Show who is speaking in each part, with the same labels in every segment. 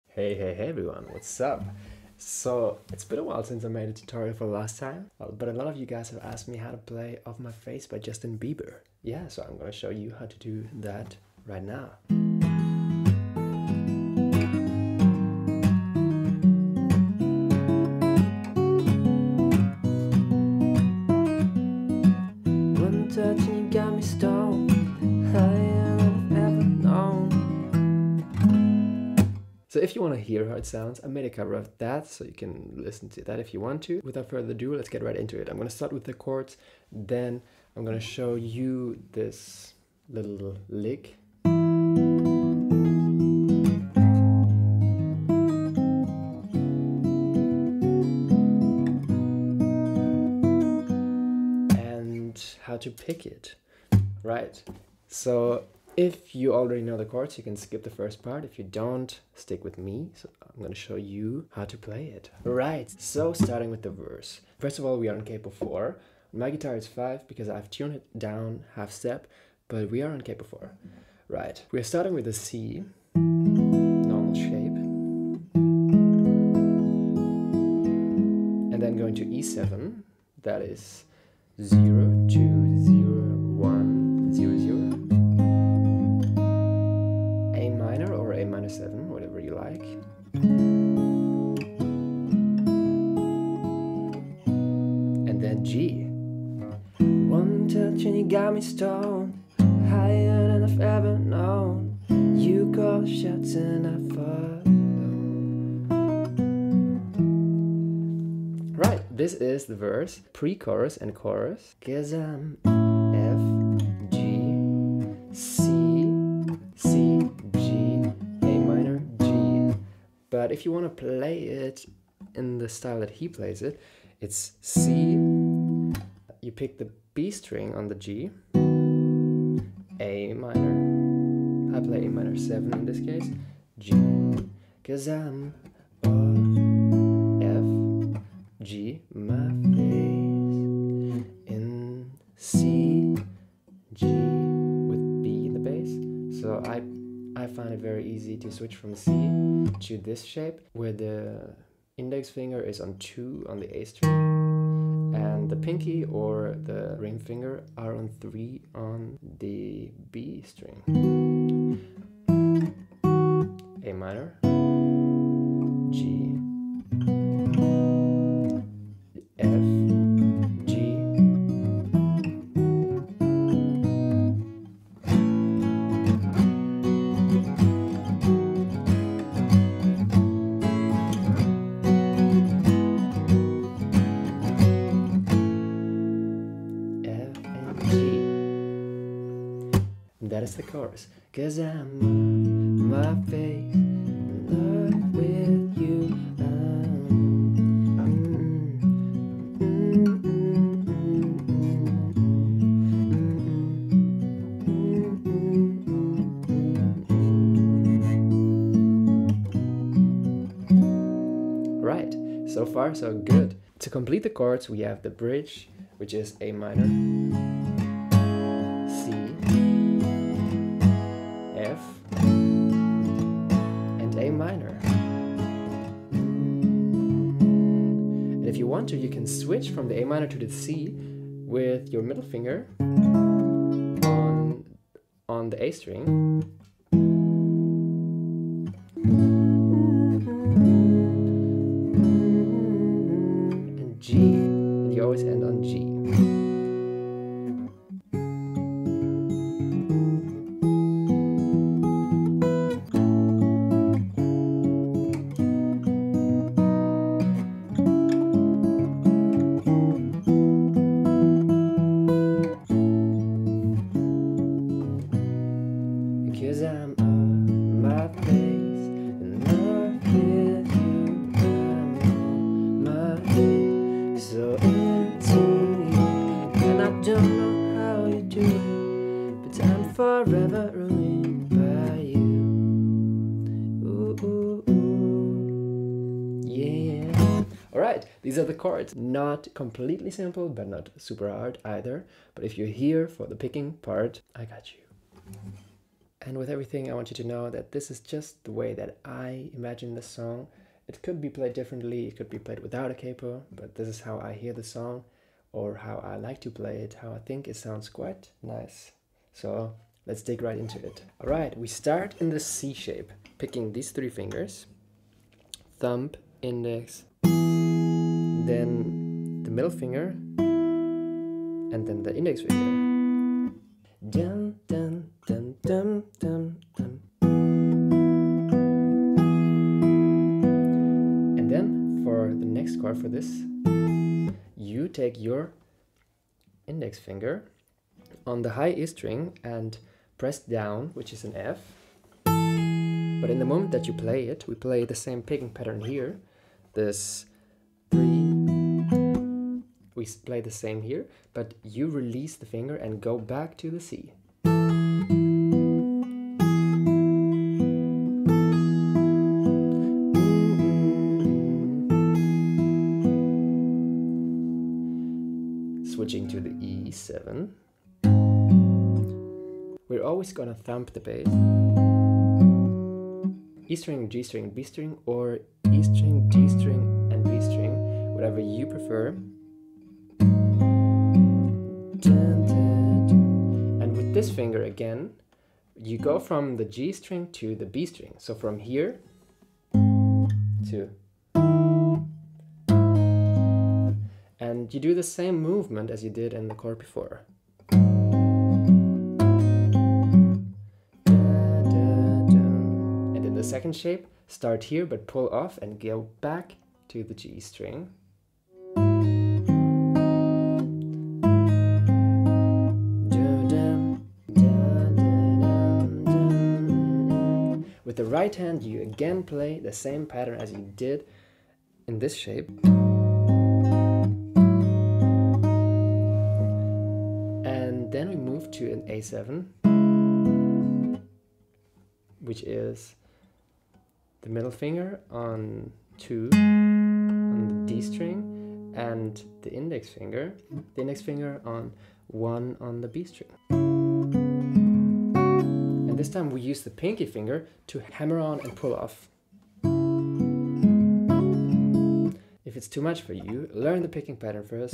Speaker 1: Hey everyone, what's up? So, it's been a while since I made a tutorial for the last time, but a lot of you guys have asked me how to play Off My Face by Justin Bieber. Yeah, so I'm gonna show you how to do that right now. One touch and you got me stoned, higher than I've ever known. So if you want to hear how it sounds, I made a cover of that, so you can listen to that if you want to. Without further ado, let's get right into it. I'm going to start with the chords, then I'm going to show you this little lick. And how to pick it. Right, so if you already know the chords, you can skip the first part. If you don't, stick with me. So I'm going to show you how to play it. Right, so starting with the verse. First of all, we are on capo 4. My guitar is 5 because I've tuned it down half step, but we are on capo 4. Right, we're starting with a C, normal shape. And then going to E7, that is 0, 2, 0, 1, 0, 0. A minor or A minor 7, whatever you like. And then G. One touch and you got me stoned, higher than I've ever known. You call the shots and I follow. Right, this is the verse, pre-chorus and chorus. 'Cause I'm F, G, C, C, G, A minor, G. But if you want to play it in the style that he plays it, it's C, you pick the B string on the G, A minor, I play A minor 7 in this case, G. 'Cause I'm F, G, my face, in C, G, with B in the bass. So I find it very easy to switch from C to this shape, where the index finger is on 2 on the A string, and the pinky or the ring finger are on 3 on the B string. A minor, G, F, G, F, and G. And that is the chorus. 'Cause I'm on my face in love with you. Right, so far so good. To complete the chords, we have the bridge, which is A minor, C, F, and A minor. And if you want to, you can switch from the A minor to the C with your middle finger on the A string. And G, and you always end on G. Cause I'm on my face in love with you. I'm on my face, so into you. And I don't know how you do it, but I'm forever ruined by you. Ooh, ooh, ooh. Yeah. Alright, these are the chords. Not completely simple, but not super hard either. But if you're here for the picking part, I got you. And with everything, I want you to know that this is just the way that I imagine the song. It could be played differently, it could be played without a capo, but this is how I hear the song, or how I like to play it, how I think it sounds quite nice. So let's dig right into it. Alright, we start in the C shape, picking these three fingers, thumb, index, then the middle finger, and then the index finger. Dun, dun, dun, dun, dun, dun. And then for the next chord for this, you take your index finger on the high E string and press down, which is an F. But in the moment that you play it, we play the same picking pattern here. This 3, we play the same here, but you release the finger and go back to the C. Switching to the E7. We're always gonna thumb the bass. E string, G string, B string, or E string, G string, and B string, whatever you prefer. And with this finger again, you go from the G string to the B string. So from here to, and you do the same movement as you did in the chord before. And in the second shape, start here but pull off and go back to the G string. With the right hand, you again play the same pattern as you did in this shape. And then we move to an A7, which is the middle finger on 2 on the D string, and the index finger on 1 on the B string. This time we use the pinky finger to hammer on and pull off. If it's too much for you, learn the picking pattern first.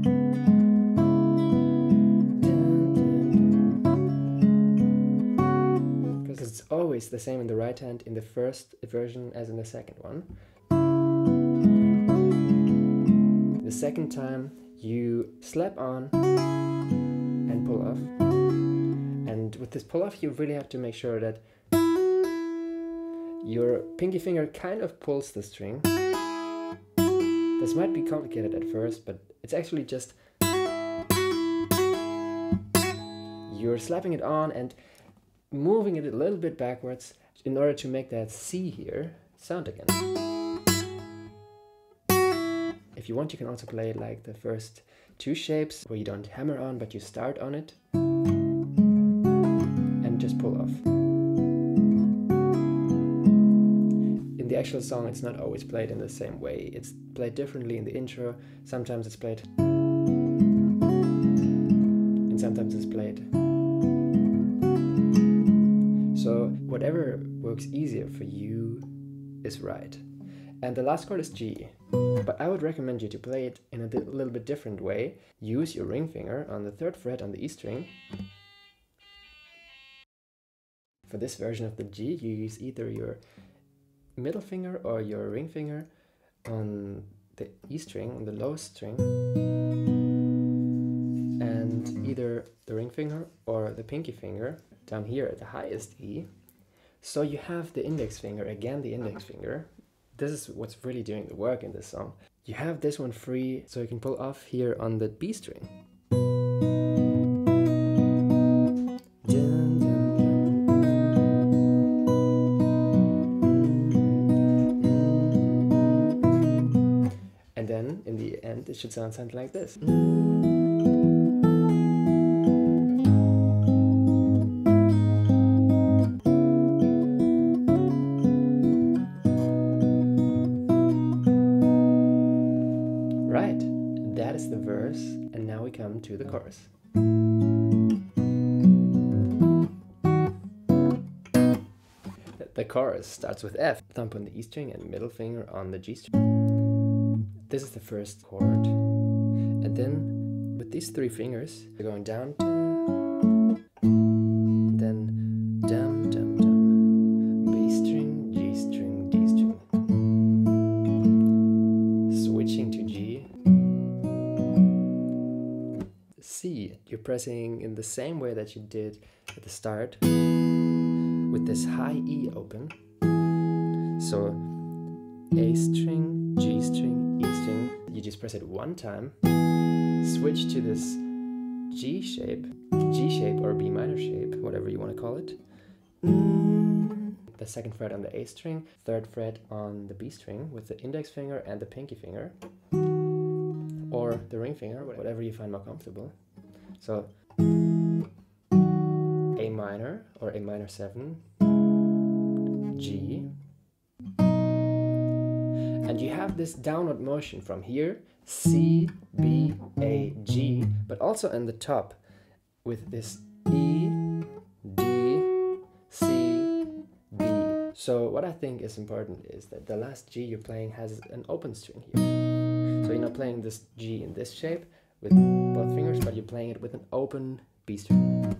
Speaker 1: Because it's always the same in the right hand in the first version as in the second one. The second time you slap on and pull off. And with this pull-off, you really have to make sure that your pinky finger kind of pulls the string. This might be complicated at first, but it's actually just you're slapping it on and moving it a little bit backwards in order to make that C here sound again. If you want, you can also play like the first two shapes where you don't hammer on, but you start on it. Just pull off. In the actual song, it's not always played in the same way. It's played differently in the intro. Sometimes it's played, and sometimes it's played. So whatever works easier for you is right. And the last chord is G, but I would recommend you to play it in a little bit different way. Use your ring finger on the 3rd fret on the E string. For this version of the G, you use either your middle finger or your ring finger on the E string, on the lowest string, and either the ring finger or the pinky finger down here at the highest E. So you have the index finger, again the index finger. This is what's really doing the work in this song. You have this one free, so you can pull off here on the B string. In the end, it should sound something like this. Right, that is the verse, and now we come to the chorus. chorus starts with F. Thumb on the E string and middle finger on the G string. This is the first chord. And then with these three fingers, you're going down, then dum dum dum, B string, G string, D string. Switching to G. C, you're pressing in the same way that you did at the start, with this high E open. So A string, G string, E string, you just press it one time, switch to this G shape or B minor shape, whatever you want to call it. The second fret on the A string, third fret on the B string with the index finger and the pinky finger, or the ring finger, whatever you find more comfortable. So A minor or A minor 7, G, and you have this downward motion from here, C, B, A, G, but also in the top with this E, D, C, B. So what I think is important is that the last G you're playing has an open string here. So you're not playing this G in this shape with both fingers, but you're playing it with an open B string.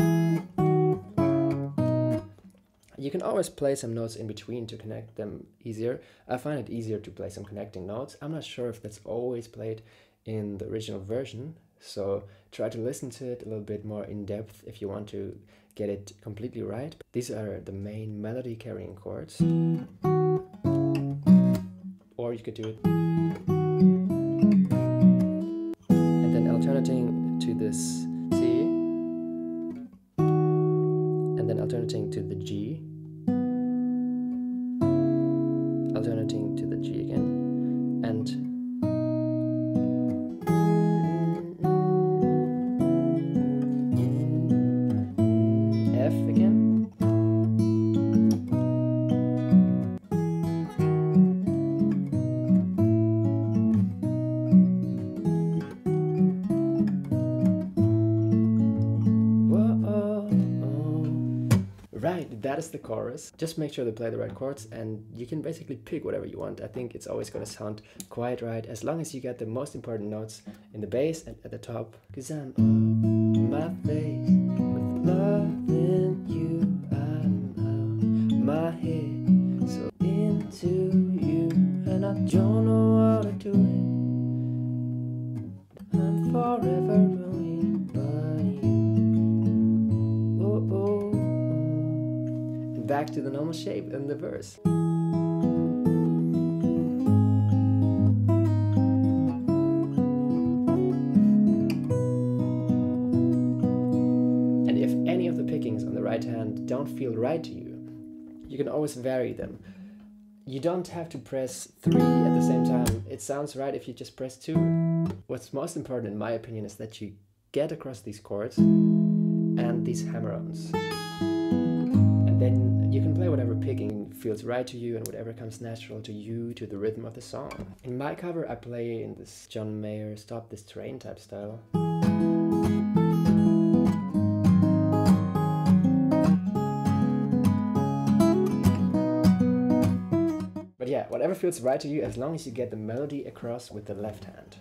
Speaker 1: You can always play some notes in between to connect them easier. I find it easier to play some connecting notes. I'm not sure if that's always played in the original version, so try to listen to it a little bit more in depth if you want to get it completely right. These are the main melody carrying chords. Or you could do it and then alternating to this C, and then alternating to the G, alternating to the G again, and F again. Right, that is the chorus. Just make sure to play the right chords and you can basically pick whatever you want. I think it's always going to sound quite right as long as you get the most important notes in the bass and at the top. 'Cause I'm on my face with love in you, I'm out my head, so into you, and I don't know how to do it. I'm forever ruined by you. Oh, oh. Back to the normal shape in the verse. And if any of the pickings on the right hand don't feel right to you, you can always vary them. You don't have to press 3 at the same time. It sounds right if you just press 2. What's most important in my opinion is that you get across these chords and these hammer-ons. Then you can play whatever picking feels right to you and whatever comes natural to you, to the rhythm of the song. In my cover I play in this John Mayer Stop This Train type style. But yeah, whatever feels right to you as long as you get the melody across with the left hand.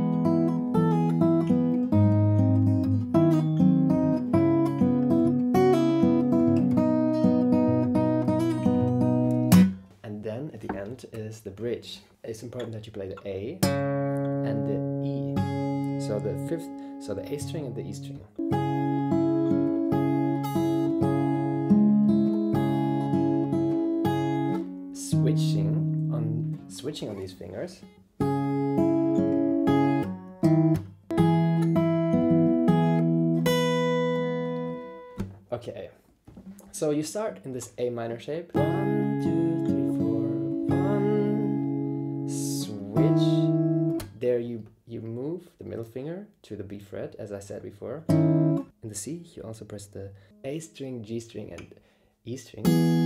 Speaker 1: At the end is the bridge. It's important that you play the A and the E. So the A string and the E string. Switching on these fingers. Okay. So you start in this A minor shape. 1, 2, 3, 4, 1. Switch. There you move the middle finger to the B fret, as I said before. In the C, you also press the A string, G string, and E string.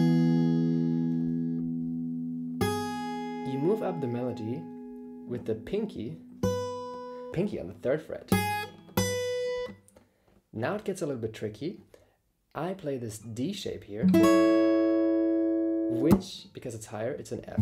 Speaker 1: You move up the melody with the pinky on the 3rd fret. Now it gets a little bit tricky. I play this D shape here which, because it's higher, it's an F.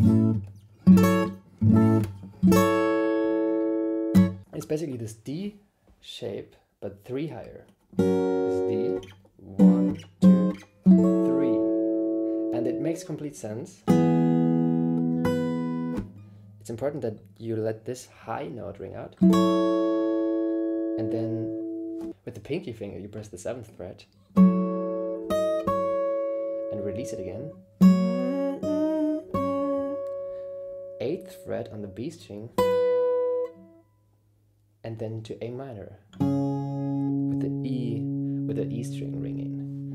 Speaker 1: It's basically this D shape, but 3 higher. This D, 1, 2, 3. And it makes complete sense. It's important that you let this high note ring out. And then with the pinky finger, you press the 7th fret. And release it again. 8th fret on the B string. And then to A minor. With the E string ringing.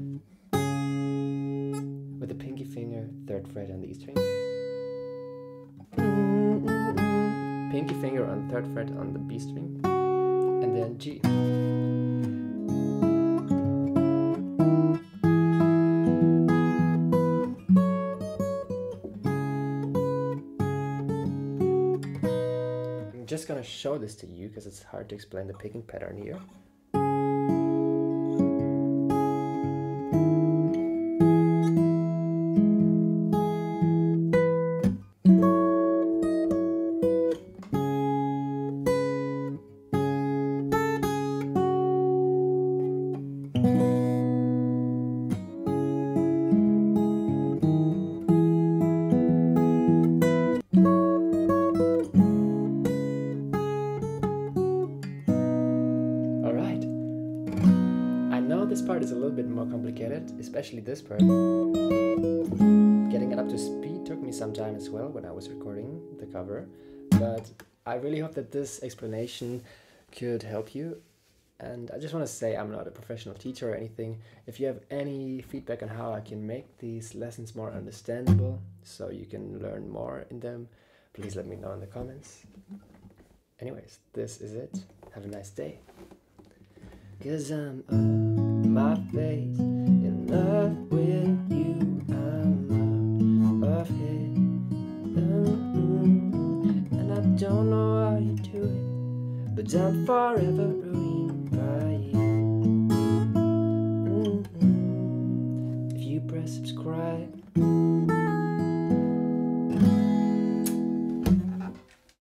Speaker 1: With the pinky finger, 3rd fret on the E string. Pinky finger on 3rd fret on the B string. And then G. I'm just gonna show this to you because it's hard to explain the picking pattern here. This part is a little bit more complicated, especially this part. Getting it up to speed took me some time as well when I was recording the cover, but I really hope that this explanation could help you. And I just want to say I'm not a professional teacher or anything. If you have any feedback on how I can make these lessons more understandable so you can learn more in them, please let me know in the comments. Anyways, this is it. Have a nice day. 'Cause I'm my face in love with you, I'm out of here, and I don't know how you do it, but I'm forever ruined by you.